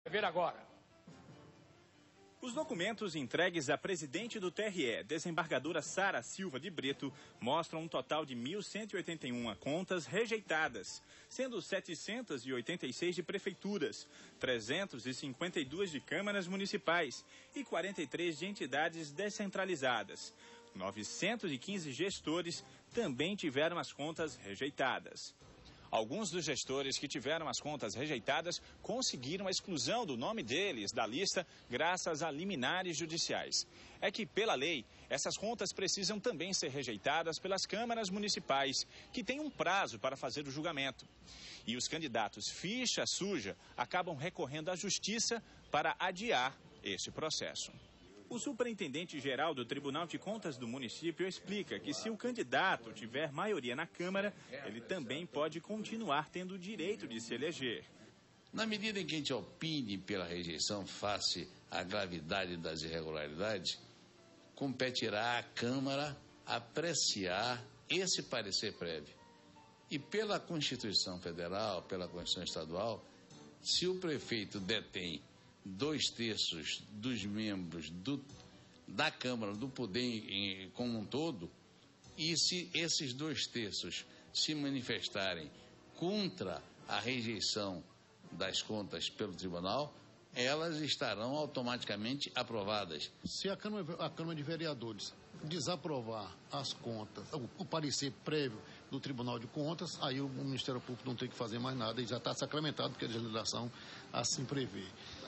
Ver agora. Os documentos entregues à presidente do TRE, desembargadora Sara Silva de Brito, mostram um total de 1.181 contas rejeitadas, sendo 786 de prefeituras, 352 de câmaras municipais e 43 de entidades descentralizadas. 915 gestores também tiveram as contas rejeitadas. Alguns dos gestores que tiveram as contas rejeitadas conseguiram a exclusão do nome deles da lista graças a liminares judiciais. É que, pela lei, essas contas precisam também ser rejeitadas pelas câmaras municipais, que têm um prazo para fazer o julgamento. E os candidatos ficha suja acabam recorrendo à justiça para adiar este processo. O superintendente-geral do Tribunal de Contas do município explica que se o candidato tiver maioria na Câmara, ele também pode continuar tendo o direito de se eleger. Na medida em que a gente opine pela rejeição face à gravidade das irregularidades, competirá à Câmara apreciar esse parecer prévio. E pela Constituição Federal, pela Constituição Estadual, se o prefeito detém 2/3 dos membros da Câmara, do poder como um todo, e se esses 2/3 se manifestarem contra a rejeição das contas pelo tribunal, elas estarão automaticamente aprovadas. Se a Câmara de Vereadores desaprovar as contas, o parecer prévio do Tribunal de Contas, aí o Ministério Público não tem que fazer mais nada e já está sacramentado, porque a legislação assim prevê.